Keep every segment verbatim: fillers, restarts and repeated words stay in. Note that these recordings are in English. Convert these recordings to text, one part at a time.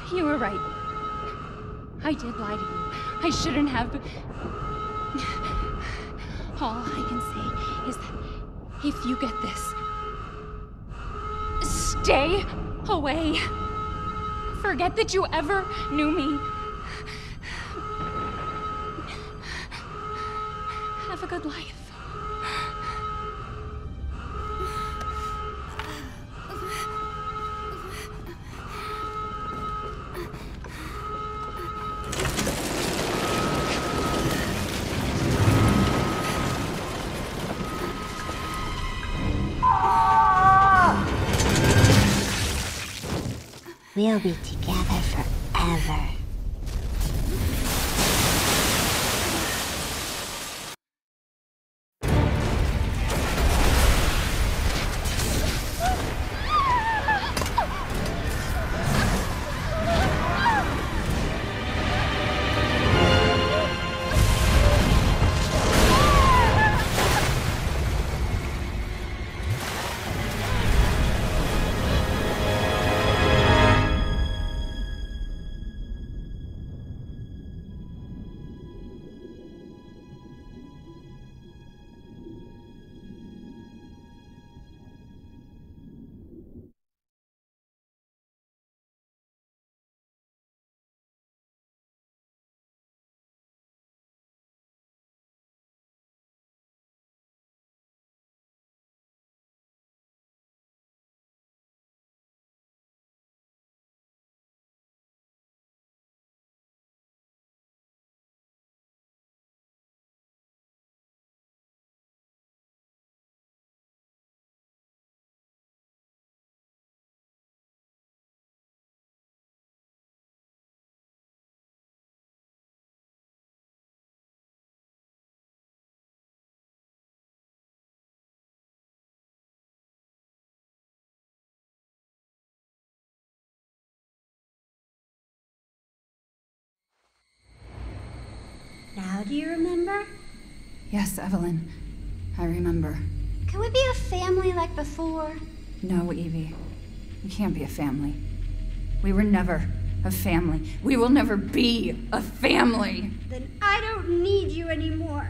You were right. I did lie to you. I shouldn't have. All I can say is that if you get this, stay away. Forget that you ever knew me. Have a good life. We'll be together forever. Now do you remember? Yes, Eveline. I remember. Can we be a family like before? No, Evie. We can't be a family. We were never a family. We will never be a family. Then I don't need you anymore.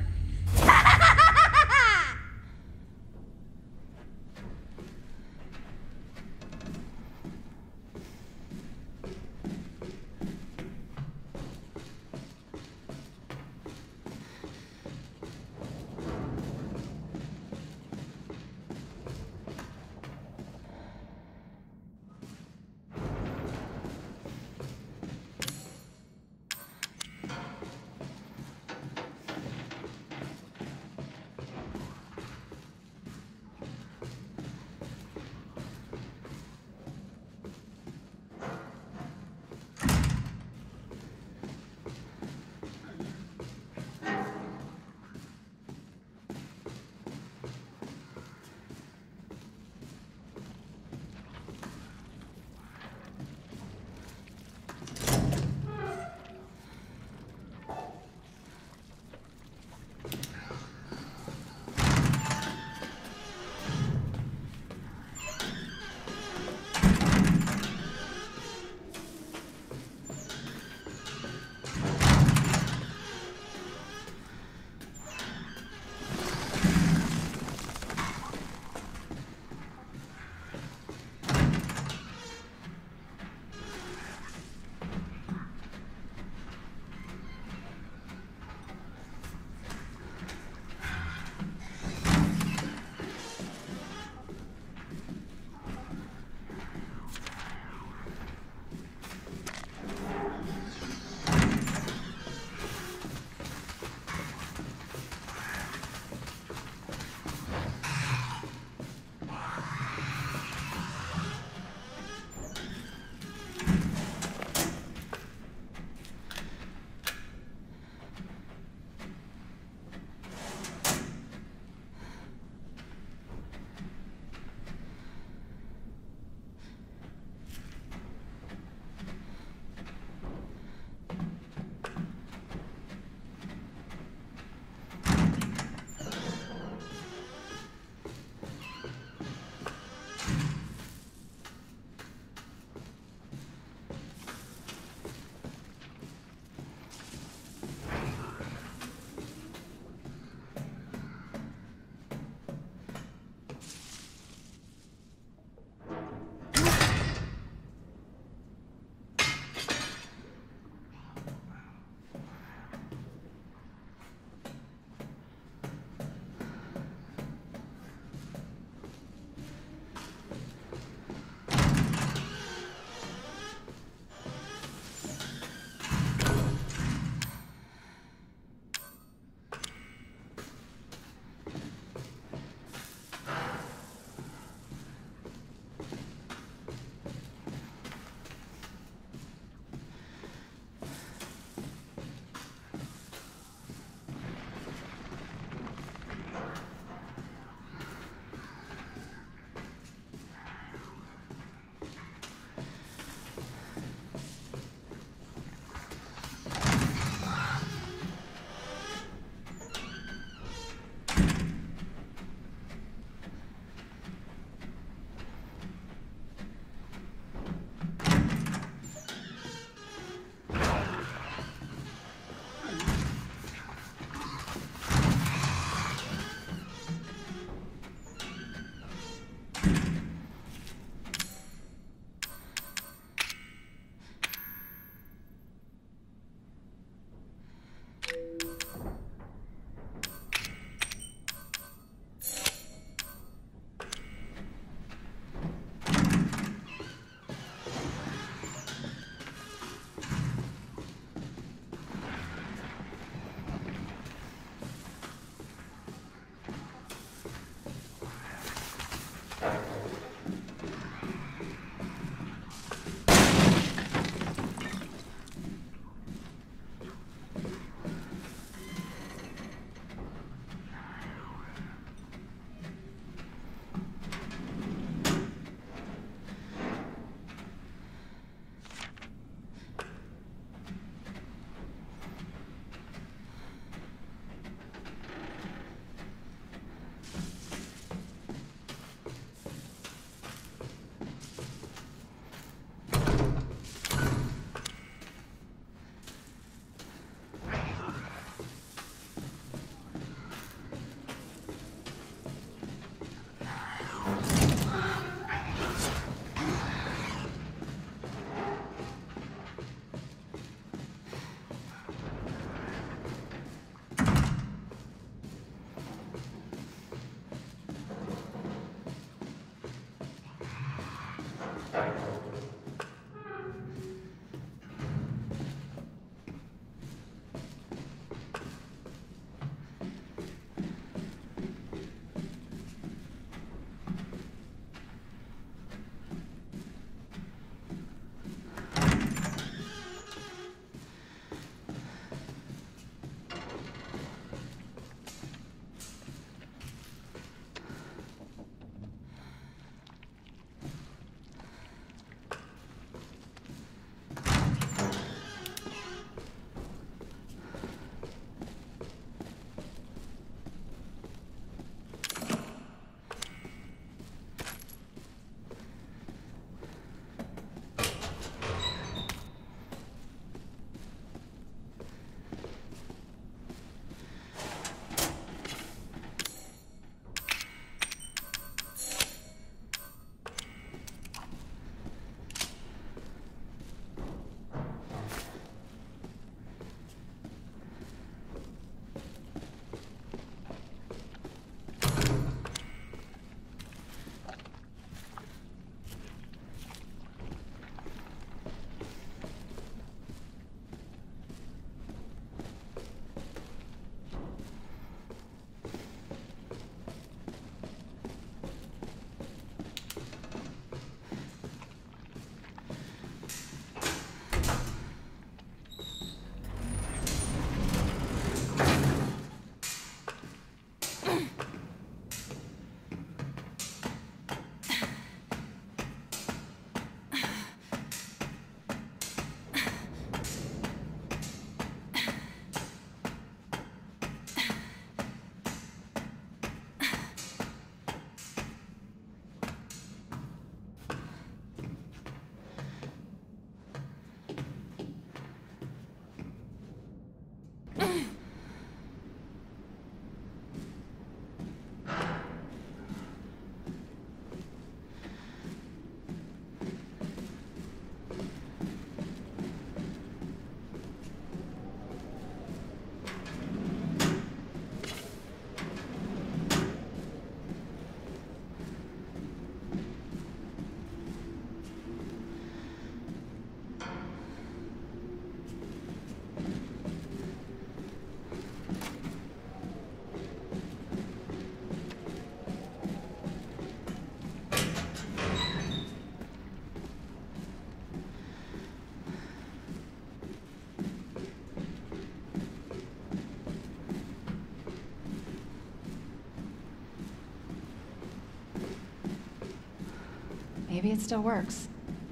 maybe it still works.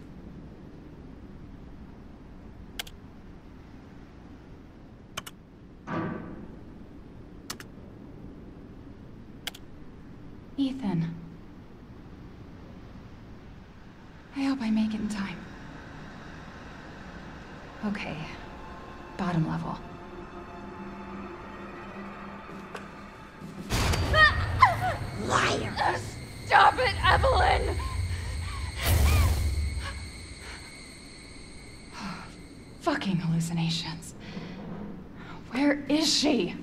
Ethan. I hope I make it in time. Okay. Bottom level. Liar! Stop it, Eveline! Fucking hallucinations. Where is she?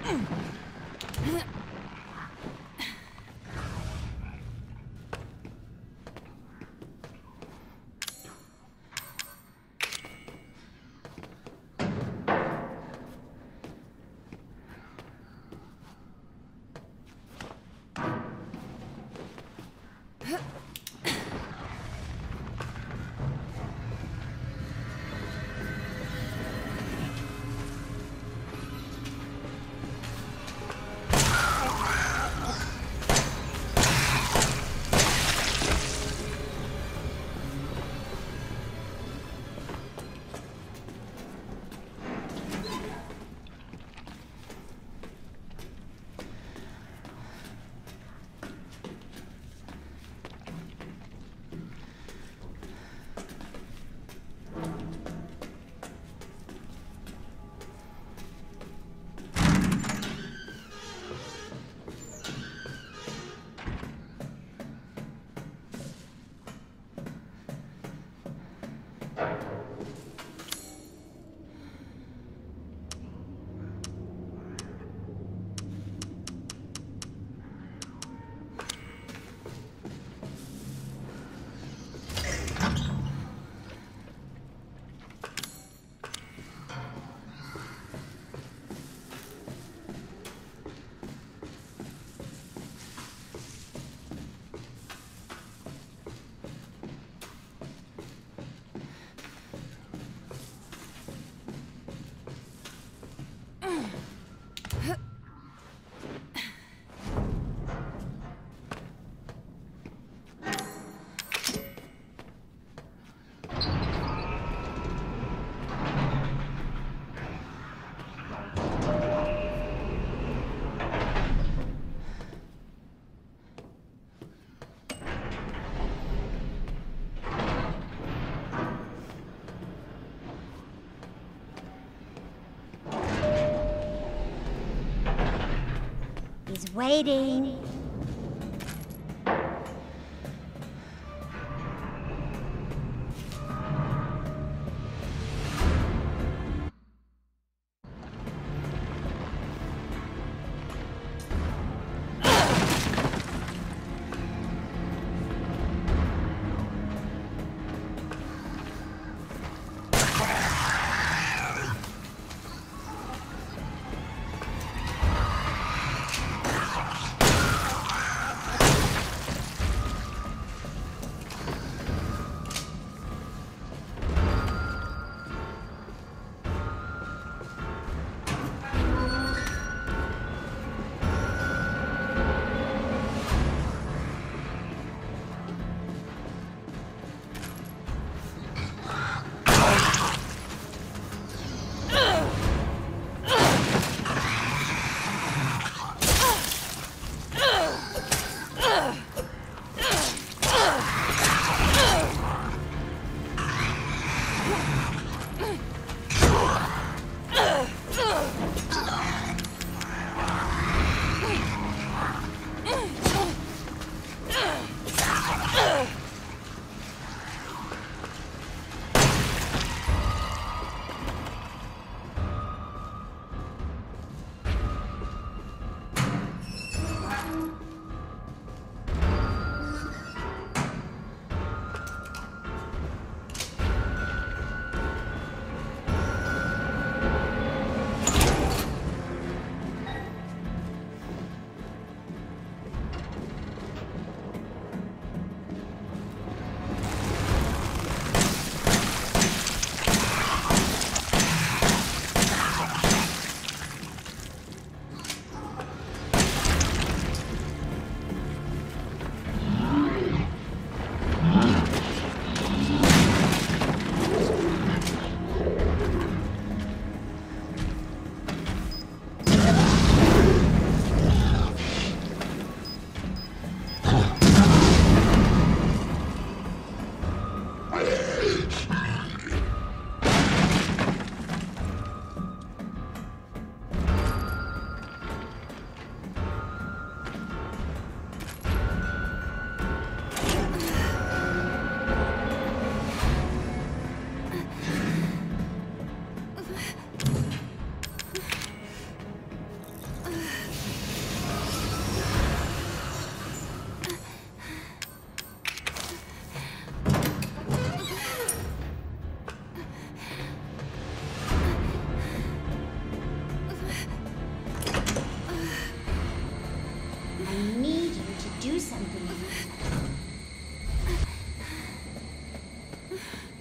He's waiting.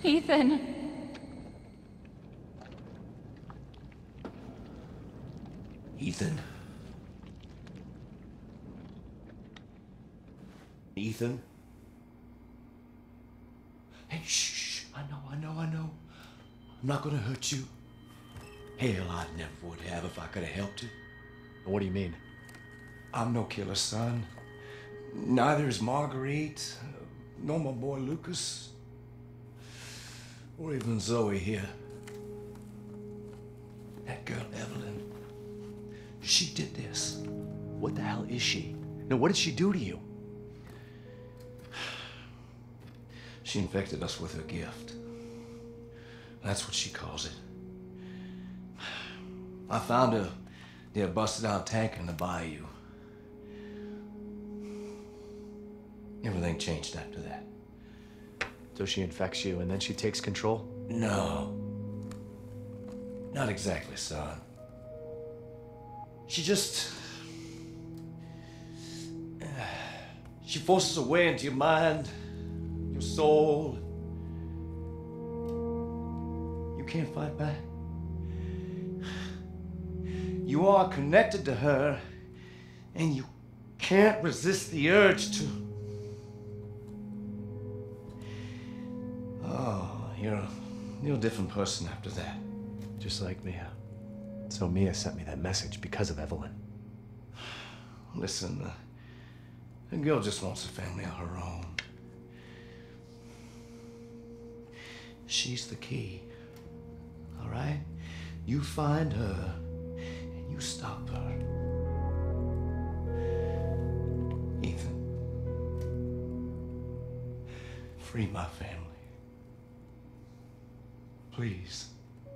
Ethan. Ethan. Ethan. Hey, shh, shh. I know, I know, I know. I'm not gonna hurt you. Hell, I never would have if I could have helped you. What do you mean? I'm no killer, son. Neither is Marguerite, nor my boy Lucas, or even Zoe here. That girl, Eveline, she did this. What the hell is she? No, what did she do to you? She infected us with her gift. That's what she calls it. I found her near a busted out tank in the bayou. Everything changed after that. So she infects you and then she takes control? No. Not exactly, son. She just... She forces her way into your mind, your soul. You can't fight back. You are connected to her, and you can't resist the urge to... Oh, you're a, you're a different person after that. Just like Mia. So Mia sent me that message because of Eveline. Listen, uh, the girl just wants a family of her own. She's the key, all right? You find her, and you stop her. Ethan, free my family. Please.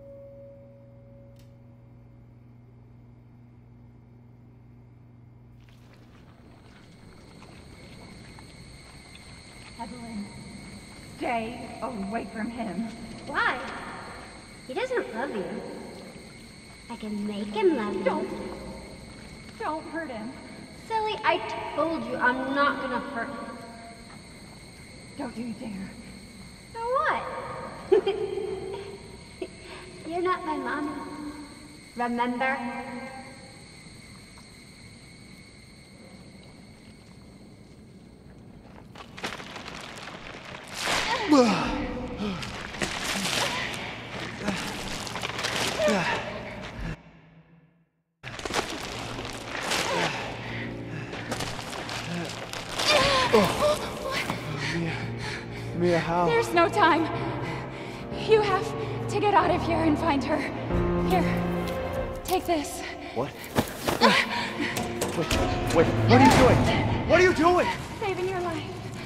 Eveline, stay away from him. Why? He doesn't love you. I can make him love you. Don't. Don't hurt him. Silly, I told you I'm not gonna hurt him. Don't you dare. So what? You're not my mommy. Remember? Mia. Mia, how? There's no time. You have to get out of here and find her. Here, take this. What? Wait, wait, what are you doing? What are you doing? Saving your life.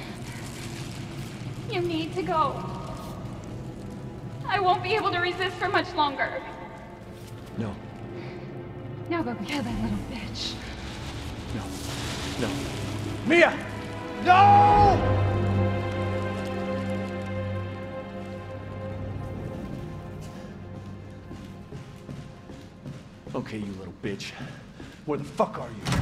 You need to go. I won't be able to resist for much longer. No, Now go kill that little bitch. no, no. Mia! No! Okay, you little bitch. Where the fuck are you?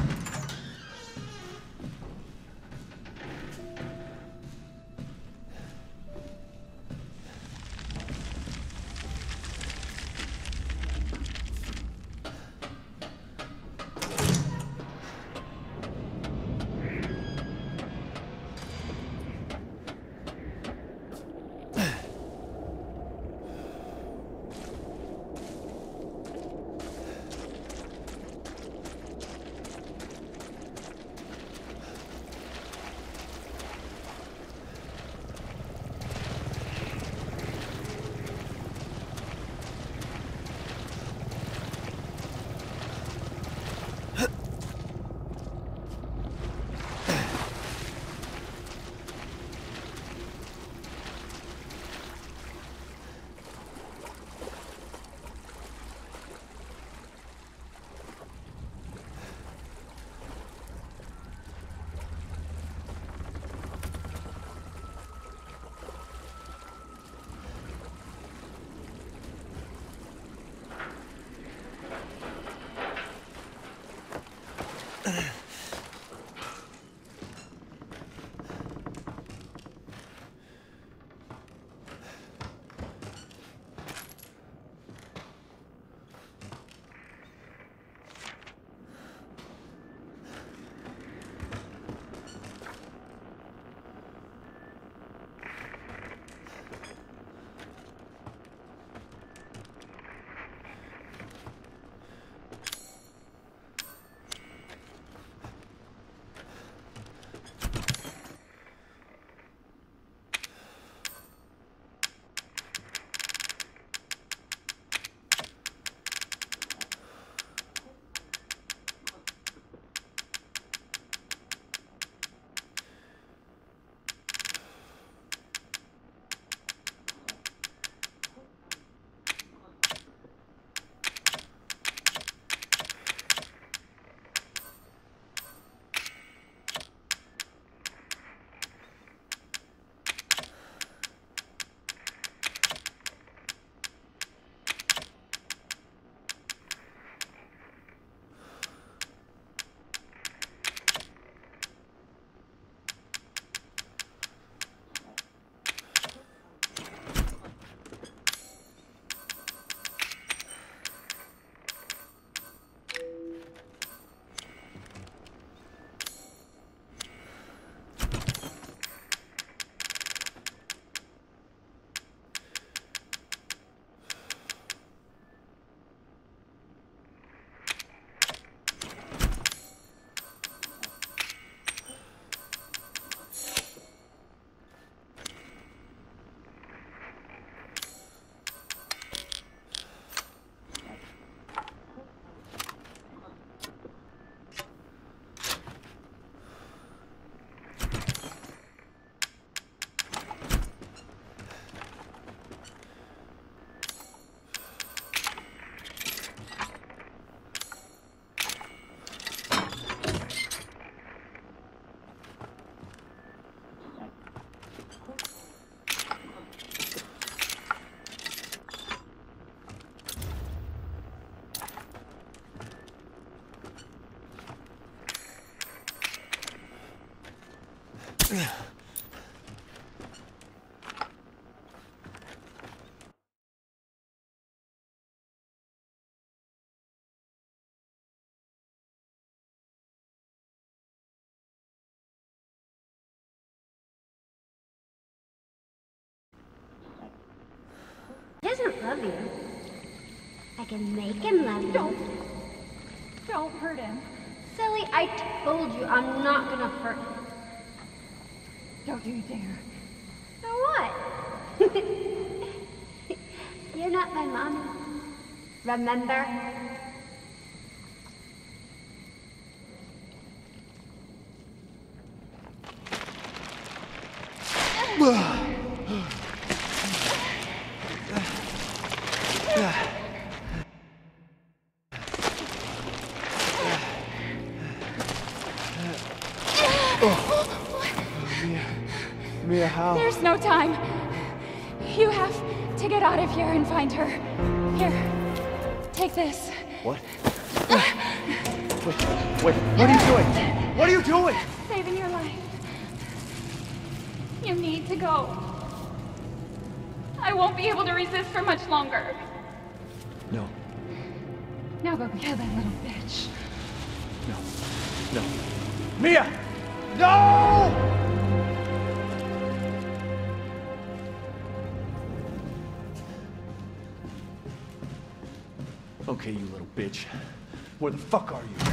He doesn't love you. I can make him love you. Don't. Don't hurt him. Silly, I told you I'm not gonna hurt him. Don't you dare. So what? You're not my mommy. Remember? Mia, how? There's no time. You have to get out of here and find her. Here, take this. What? Wait, wait, what are you doing? What are you doing? Saving your life. You need to go. I won't be able to resist for much longer. No, Now go kill that little bitch. no, no. Mia! No! Okay, you little bitch. Where the fuck are you?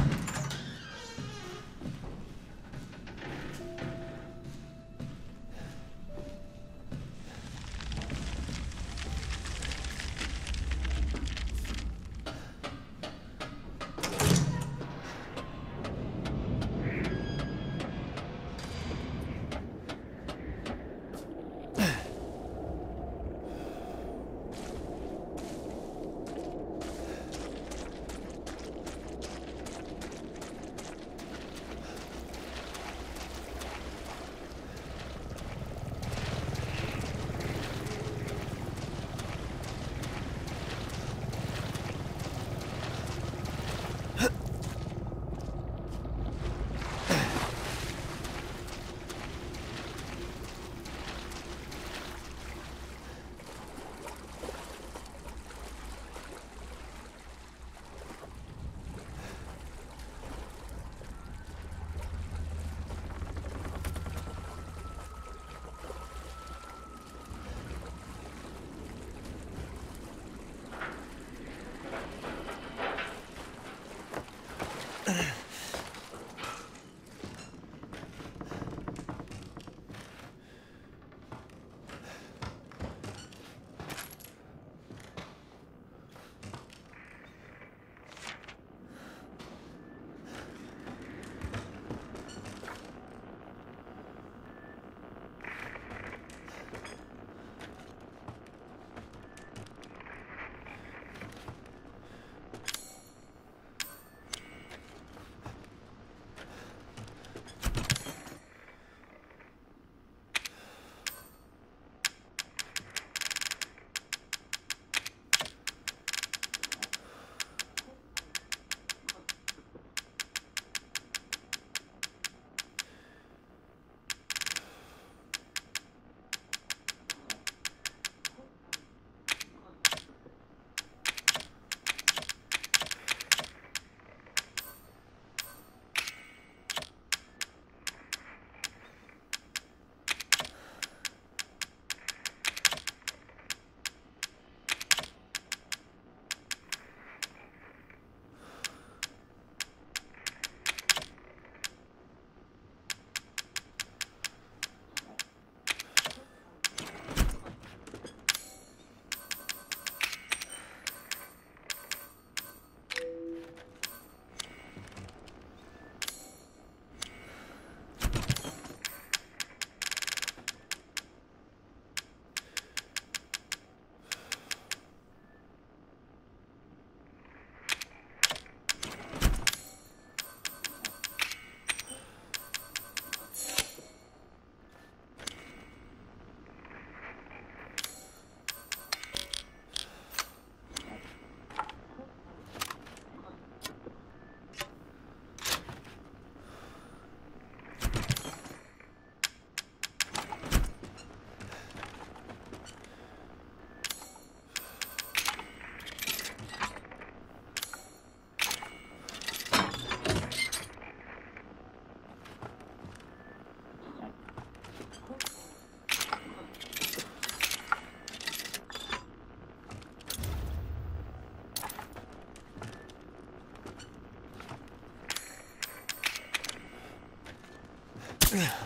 Yeah.